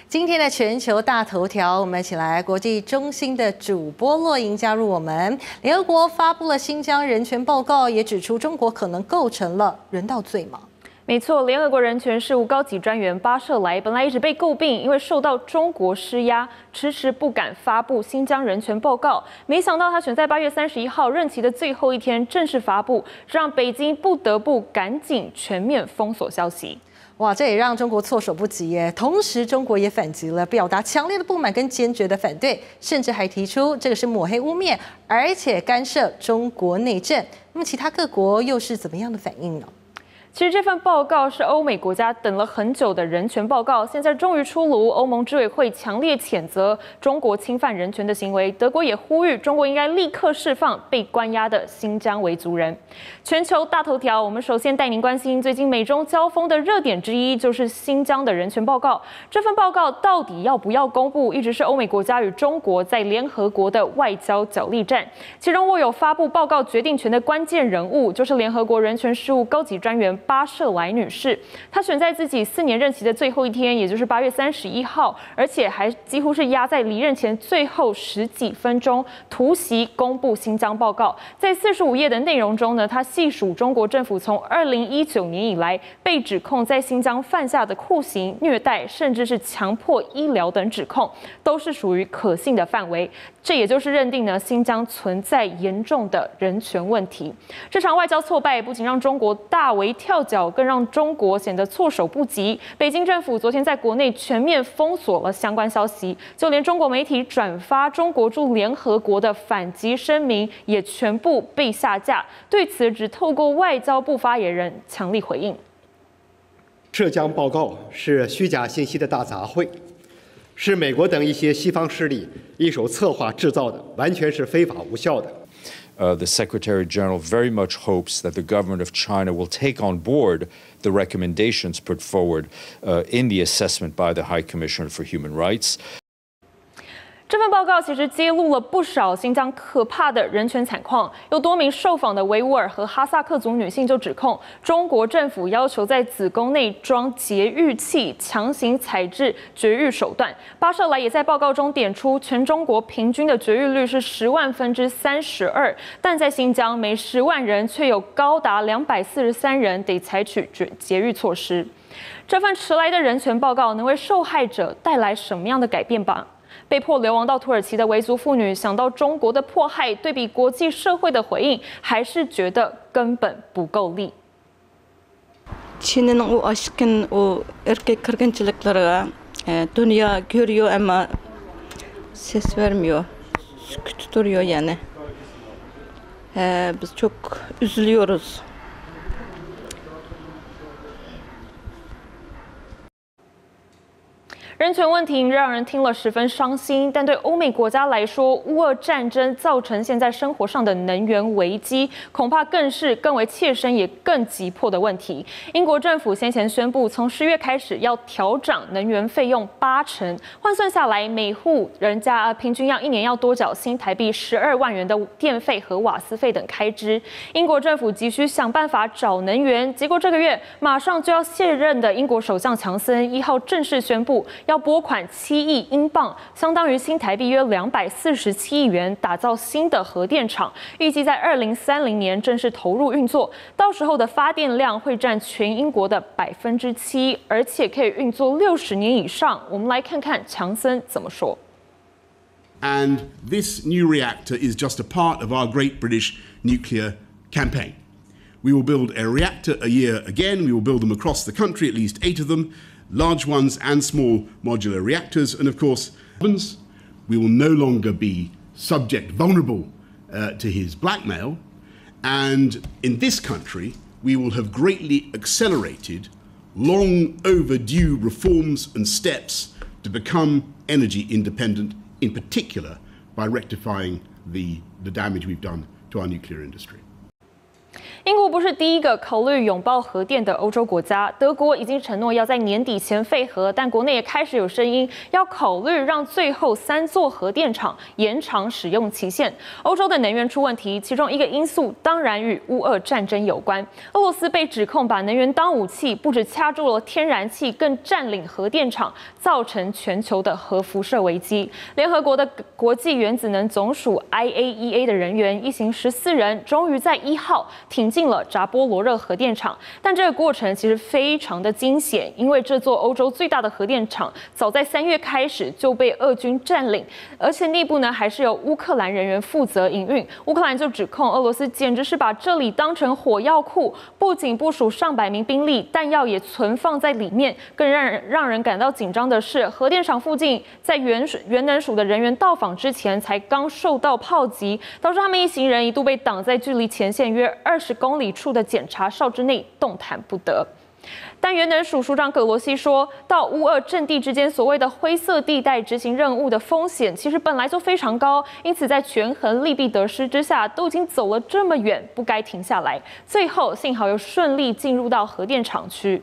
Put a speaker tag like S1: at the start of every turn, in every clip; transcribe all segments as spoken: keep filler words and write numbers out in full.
S1: 今天的全球大头条，我们请来国际中心的主播洛莹加入我们。联合国发布了新疆人权报告，也指出中国可能构成了人道罪吗？
S2: 没错，联合国人权事务高级专员巴舍莱本来一直被诟病，因为受到中国施压，迟迟不敢发布新疆人权报告。没想到他选在八月三十一号任期的最后一天正式发布，让北京不得不赶紧全面封锁消息。
S1: 哇，这也让中国措手不及耶！同时，中国也反击了，表达强烈的不满跟坚决的反对，甚至还提出这个是抹黑污蔑，而且干涉中国内政。那么，其他各国又是怎么样的反应呢？
S2: 其实这份报告是欧美国家等了很久的人权报告，现在终于出炉。欧盟执委会强烈谴责中国侵犯人权的行为，德国也呼吁中国应该立刻释放被关押的新疆维族人。全球大头条，我们首先带您关心最近美中交锋的热点之一，就是新疆的人权报告。这份报告到底要不要公布，一直是欧美国家与中国在联合国的外交角力战。其中握有发布报告决定权的关键人物，就是联合国人权事务高级专员 巴舍莱女士，她选在自己四年任期的最后一天，也就是八月三十一号，而且还几乎是压在离任前最后十几分钟突袭公布新疆报告。在四十五页的内容中呢，她细数中国政府从二零一九年以来被指控在新疆犯下的酷刑、虐待，甚至是强迫医疗等指控，都是属于可信的范围。这也就是认定呢，新疆存在严重的人权问题。这场外交挫败不仅让中国大为跳脚，更让中国显得措手不及。北京政府昨天在国内全面封锁了相关消息，就连中国媒体转发中国驻联合国的反击声明也全部被下架。对此，只透过外交部发言人强力回应：
S3: 涉疆报告是虚假信息的大杂烩，是美国等一些西方势力一手策划制造的，完全是非法无效的。
S4: Uh, the Secretary General very much hopes that the government of China will take on board the recommendations put forward uh, in the assessment by the High Commissioner for Human Rights.
S2: 这份报告其实揭露了不少新疆可怕的人权惨况，有多名受访的维吾尔和哈萨克族女性就指控中国政府要求在子宫内装节育器，强行采制绝育手段。巴舍莱也在报告中点出，全中国平均的绝育率是十万分之三十二，但在新疆每十万人却有高达两百四十三人得采取绝节育措施。这份迟来的人权报告能为受害者带来什么样的改变吧？ 被迫流亡到土耳其的维族妇女想到中国的迫害，对比国际社会的回应，还是觉得根本不够力。
S5: Çin'in o aşkın o erkek kırgınçılıkları dünya görüyor ama ses vermiyor, sükut duruyor yani. Biz çok üzülüyoruz.
S2: 人权问题让人听了十分伤心，但对欧美国家来说，乌俄战争造成现在生活上的能源危机，恐怕更是更为切身也更急迫的问题。英国政府先前宣布，从十月开始要调涨能源费用八成，换算下来，每户人家平均要一年要多缴新台币十二万元的电费和瓦斯费等开支。英国政府急需想办法找能源，结果这个月马上就要卸任的英国首相强森一号正式宣布。 要拨款七亿英镑，相当于新台币约两百四十七亿元，打造新的核电厂，预计在二零三零年正式投入运作。到时候的发电量会占全英国的百分之七，而且可以运作六十年以上。我们来看看强森怎么说。
S6: And this new reactor is just a part of our great British nuclear campaign. We will build a reactor a year again. We will build them across the country, at least eight of them. Large ones and small modular reactors, and of course, we will no longer be subject, vulnerable uh, to his blackmail. And in this country, we will have greatly accelerated long overdue reforms and steps to become energy independent, in particular by rectifying the, the damage we've done to our nuclear industry.
S2: 英国不是第一个考虑拥抱核电的欧洲国家，德国已经承诺要在年底前废核，但国内也开始有声音要考虑让最后三座核电厂延长使用期限。欧洲的能源出问题，其中一个因素当然与乌俄战争有关。俄罗斯被指控把能源当武器，不止掐住了天然气，更占领核电厂，造成全球的核辐射危机。联合国的国际原子能总署 I A E A 的人员一行十四人，终于在一号挺进了扎波罗热核电厂，但这个过程其实非常的惊险，因为这座欧洲最大的核电厂早在三月开始就被俄军占领，而且内部呢还是由乌克兰人员负责营运。乌克兰就指控俄罗斯简直是把这里当成火药库，不仅部署上百名兵力，弹药也存放在里面。更让人让人感到紧张的是，核电厂附近在原原能署的人员到访之前才刚受到炮击，导致他们一行人一度被挡在距离前线约二十公里处的检查哨之内，动弹不得。但原能署署长葛罗西说到，乌俄阵地之间所谓的灰色地带执行任务的风险其实本来就非常高，因此在权衡利弊得失之下，都已经走了这么远，不该停下来。最后幸好又顺利进入到核电厂区。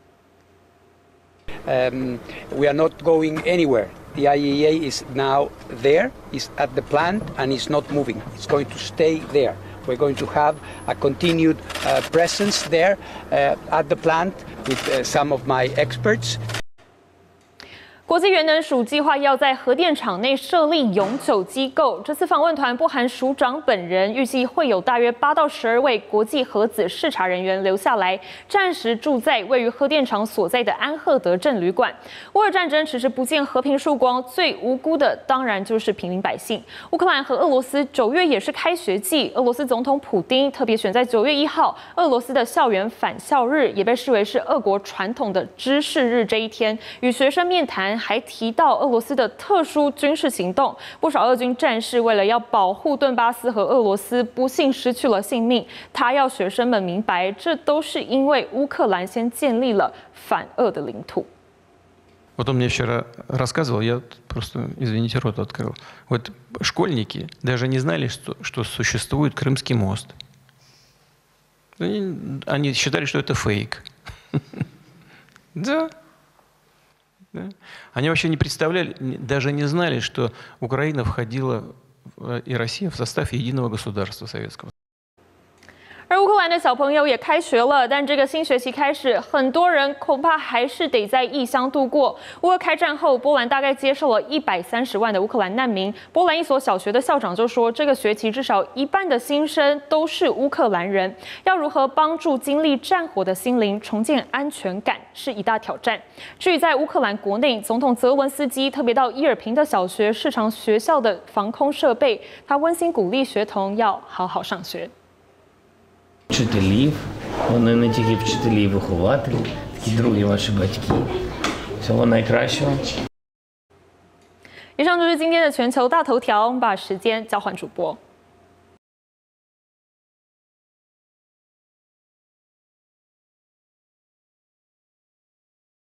S7: Um, we are not going anywhere. The I A E A is now there, is at the plant, and is not moving. It's going to stay there. We're going to have a continued uh, presence there uh, at the plant with uh, some of my experts.
S2: 国际原能署计划要在核电厂内设立永久机构。这次访问团不含署长本人，预计会有大约八到十二位国际核子视察人员留下来，暂时住在位于核电厂所在的安赫德镇旅馆。乌俄战争迟迟不见和平曙光，最无辜的当然就是平民百姓。乌克兰和俄罗斯九月也是开学季，俄罗斯总统普丁特别选在九月一号，俄罗斯的校园返校日，也被视为是俄国传统的知识日。这一天与学生面谈。还提到俄罗斯的特殊军事行动，不少俄军战士为了要保护顿巴斯和俄罗斯，不幸失去了性命。他要学生们明白，这都是因为乌克兰先建立了反俄的领土。
S8: Вот он мне вчера рассказывал, я просто, извините, рот открыл. Вот школьники даже не знали, что, что существует Крымский мост. Они, они считали, что это фейк. Да. Они вообще не представляли, даже не знали, что Украина входила и Россия в состав единого государства советского.
S2: 而乌克兰的小朋友也开学了，但这个新学期开始，很多人恐怕还是得在异乡度过。乌俄开战后，波兰大概接受了一百三十万的乌克兰难民。波兰一所小学的校长就说，这个学期至少一半的新生都是乌克兰人。要如何帮助经历战火的心灵重建安全感，是一大挑战。至于在乌克兰国内，总统泽文斯基特别到伊尔平的小学视察学校的防空设备，他温馨鼓励学童要好好上学。
S9: Вчителів, вони не тільки вчителі і вихователі, такі другі ваші батьки. Всього найкращого.
S2: 以上就是今天的全球大头条，我们把时间交还主播。